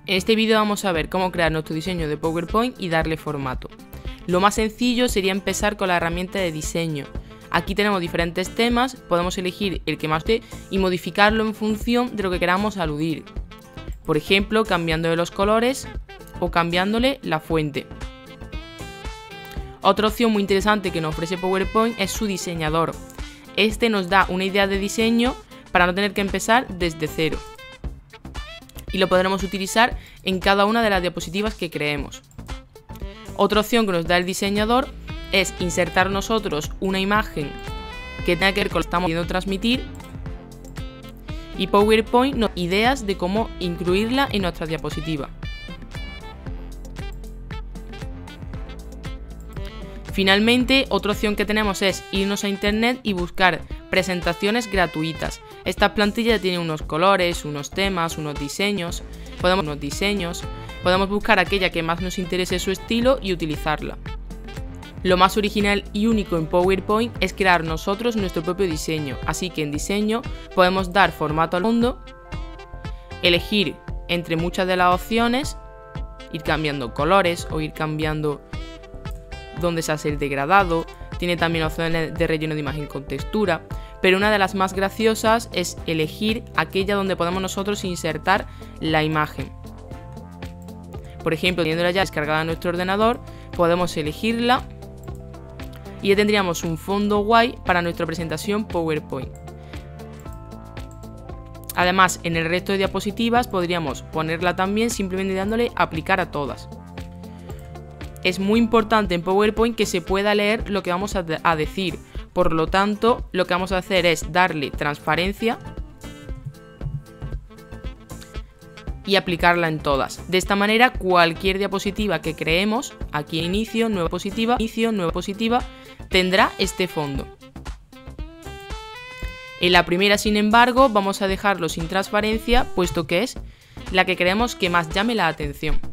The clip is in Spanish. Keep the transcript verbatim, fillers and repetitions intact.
En este vídeo vamos a ver cómo crear nuestro diseño de PowerPoint y darle formato. Lo más sencillo sería empezar con la herramienta de diseño. Aquí tenemos diferentes temas, podemos elegir el que más te y modificarlo en función de lo que queramos aludir. Por ejemplo, cambiándole los colores o cambiándole la fuente. Otra opción muy interesante que nos ofrece PowerPoint es su diseñador. Este nos da una idea de diseño para no tener que empezar desde cero. Y lo podremos utilizar en cada una de las diapositivas que creemos. Otra opción que nos da el diseñador es insertar nosotros una imagen que tenga que ver con lo que estamos queriendo transmitir, y PowerPoint nos da ideas de cómo incluirla en nuestra diapositiva. Finalmente, otra opción que tenemos es irnos a internet y buscar presentaciones gratuitas. Estas plantillas tienen unos colores, unos temas, unos diseños, podemos, unos diseños, podemos buscar aquella que más nos interese su estilo y utilizarla. Lo más original y único en PowerPoint es crear nosotros nuestro propio diseño, así que en diseño podemos dar formato al fondo, elegir entre muchas de las opciones, ir cambiando colores o ir cambiando dónde se hace el degradado. Tiene también opciones de relleno de imagen con textura, pero una de las más graciosas es elegir aquella donde podemos nosotros insertar la imagen. Por ejemplo, teniéndola ya descargada en nuestro ordenador, podemos elegirla y ya tendríamos un fondo guay para nuestra presentación PowerPoint. Además, en el resto de diapositivas podríamos ponerla también simplemente dándole aplicar a todas. Es muy importante en PowerPoint que se pueda leer lo que vamos a, a decir, por lo tanto lo que vamos a hacer es darle transparencia y aplicarla en todas. De esta manera, cualquier diapositiva que creemos, aquí inicio, nueva diapositiva, inicio, nueva diapositiva, tendrá este fondo. En la primera, sin embargo, vamos a dejarlo sin transparencia, puesto que es la que creemos que más llame la atención.